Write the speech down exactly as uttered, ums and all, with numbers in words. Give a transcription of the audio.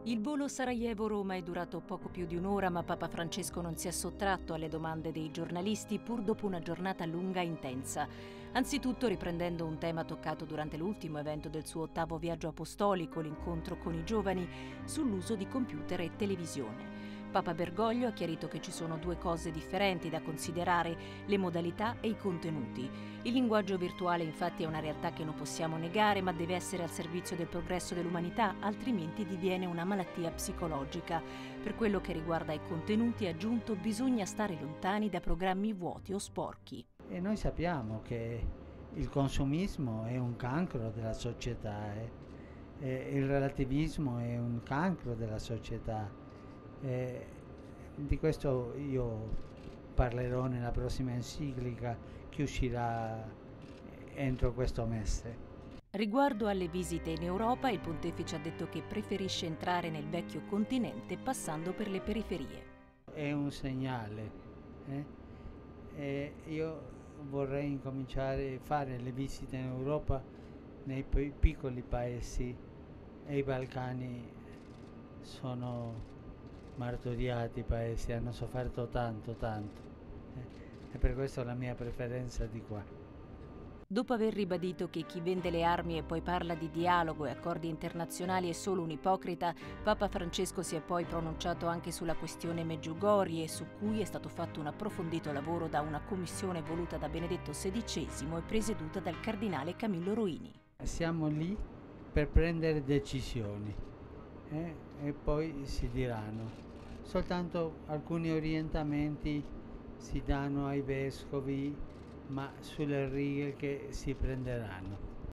Il volo Sarajevo-Roma è durato poco più di un'ora, ma Papa Francesco non si è sottratto alle domande dei giornalisti pur dopo una giornata lunga e intensa. Anzitutto riprendendo un tema toccato durante l'ultimo evento del suo ottavo viaggio apostolico, l'incontro con i giovani, sull'uso di computer e televisione. Papa Bergoglio ha chiarito che ci sono due cose differenti da considerare, le modalità e i contenuti. Il linguaggio virtuale infatti è una realtà che non possiamo negare, ma deve essere al servizio del progresso dell'umanità, altrimenti diviene una malattia psicologica. Per quello che riguarda i contenuti, ha aggiunto, bisogna stare lontani da programmi vuoti o sporchi. E noi sappiamo che il consumismo è un cancro della società, eh? E il relativismo è un cancro della società. Eh, di questo io parlerò nella prossima enciclica che uscirà entro questo mese. Riguardo alle visite in Europa, il pontefice ha detto che preferisce entrare nel vecchio continente passando per le periferie. È un segnale. Eh? E io vorrei incominciare a fare le visite in Europa nei piccoli paesi e i Balcani sono martoriati, i paesi hanno sofferto tanto tanto eh? E per questo la mia preferenza di qua. Dopo aver ribadito che chi vende le armi e poi parla di dialogo e accordi internazionali è solo un ipocrita, Papa Francesco si è poi pronunciato anche sulla questione Medjugorje, su cui è stato fatto un approfondito lavoro da una commissione voluta da Benedetto sedicesimo e presieduta dal cardinale Camillo Ruini. Siamo lì per prendere decisioni eh? E poi si diranno. Soltanto alcuni orientamenti si danno ai vescovi, ma sulle righe che si prenderanno.